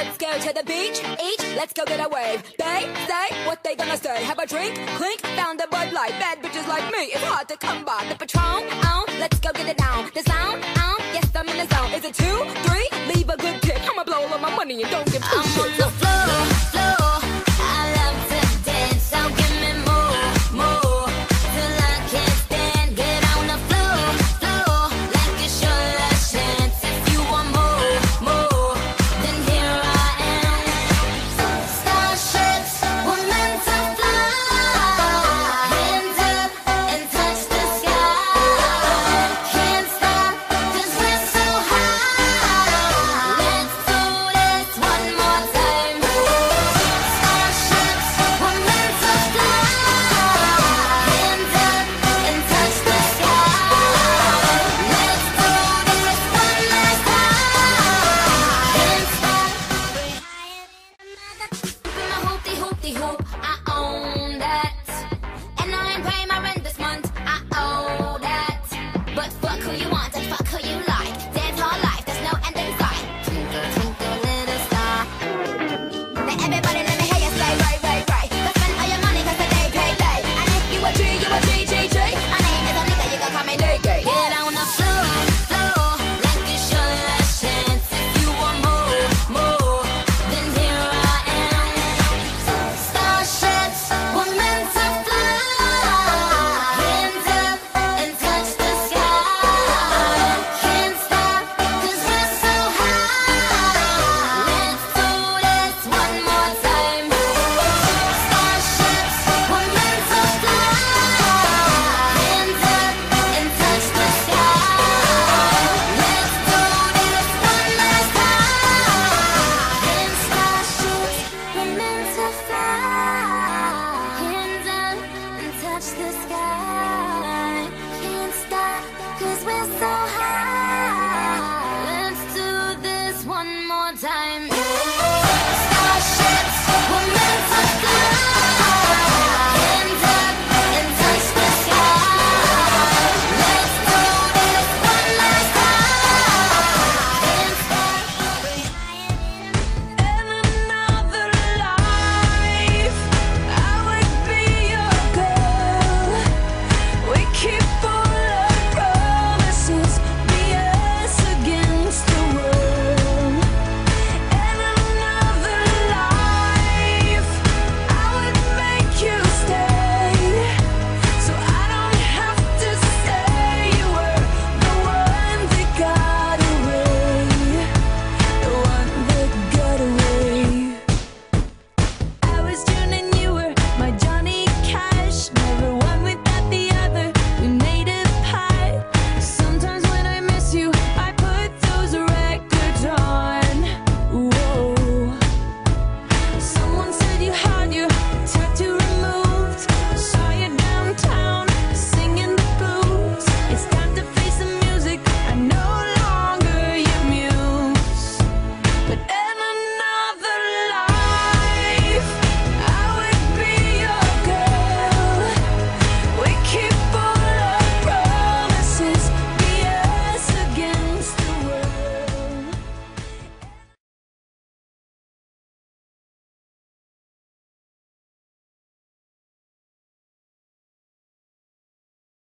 Let's go to the beach, each, let's go get a wave. They say what they gonna say. Have a drink, clink, found a Bud Light. Bad bitches like me, it's hard to come by. The Patron, let's go get it down. The sound, yes, I'm in the zone. Is it 2, 3? Leave a good tip. I'ma blow all of my money and don't give two shits. I'm on the floor. I love to dance, so give me more, till I can't stand. Get on the floor, like it's your last chance. If you want more, then here I am. Starships were meant to fly. Hands up and touch the sky. Can't stop 'cause we're so high. Let's do this one more time. Starships were meant to fly. Hands up and touch the sky. Let's do this one last time. Can't stop. We're higher than a mother. Hoopty hoop, I own that. And I ain't paying my rent this month. I owe that. But fuck who you want and fuck who you